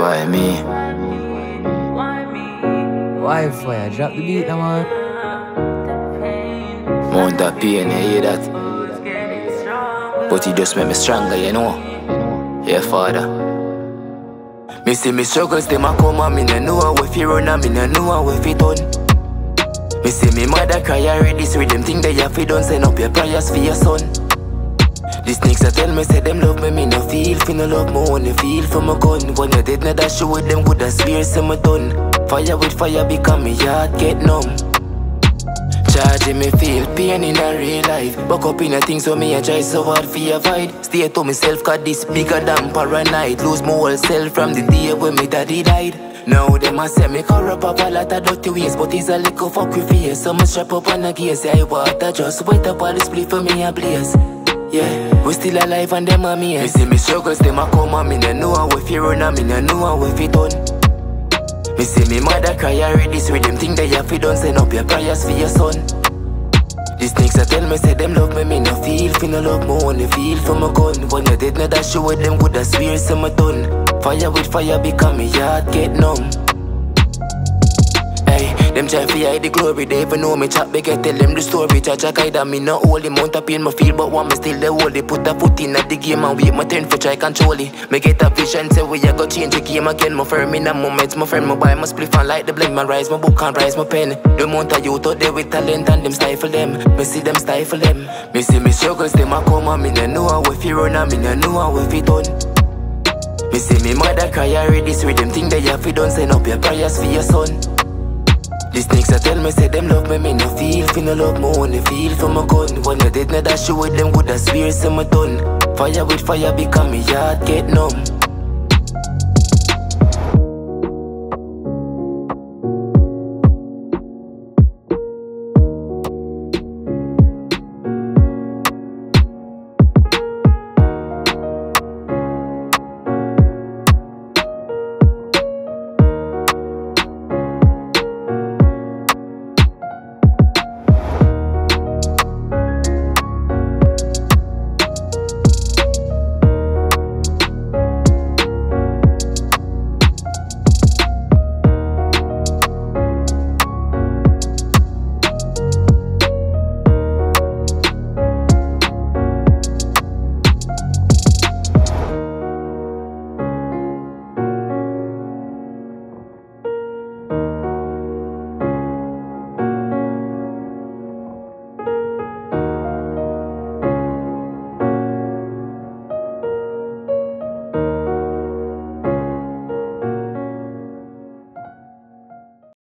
Why me? Why Fyah? Drop the beat now, man. Mount that pain, you hear that? But it just make me stronger, you know. Yeah, Father. Me see me struggles, them a come and me no know how if you run and me no know how if it done. Me see me mother cry, I read this rhythm thing that you have done. Send up your prayers for your son. These niggas tell me say them love me, me no feel. Feel no love me only feel for my gun. When you did not that show with them good as swear say me done. Fire with fire become me heart get numb. Charging me feel pain in a real life. Buck up in a thing so me I try so hard for avoid. Stay to myself cause this bigger than paranoid. Lose my whole self from the day when me daddy died. Now them a say me corrupt up a lot of dirty ways, but it's a little fuck with face. So me strap up on a gear, say I water just wait up all this split for me a blaze. Yeah, we still alive and them a me. Me see me struggles, them a come and me no know how if you run and me no know how if it done. Me see me mother cry, I read this rhythm thing that you have done. Send up your prayers for your son. These niggas a tell me say them love me, me no feel. Feel no love me only feel for my gun. When you did not that show with them good as swear say me done. Fire with fire become me heart get numb. Hey, them try to hide the glory, they even know me chat big, I tell them the story. Judge a guide and me no hold him, amount of pain me feel, but one me still they hold it. Put a foot in at the game and wait my turn for try control it. Me get a vision, say we a go change the game again. My firm in a moment, my friend, my buy my spliff and like the blink. My rise, my book and rise my pen. The amount of youth out there with talent and them stifle them. Me see them stifle them. Me see me struggles, them a come and me no know how if you run and me no know how if it done. Me see me mother cry, I read this rhythm thing that you have done. Send up your prayers for your son. These niggas a tell me say them love me, me no feel. Feel no love me only feel for my gun. When you did not that show with them good as swear say me done. Fire with fire become me heart get numb.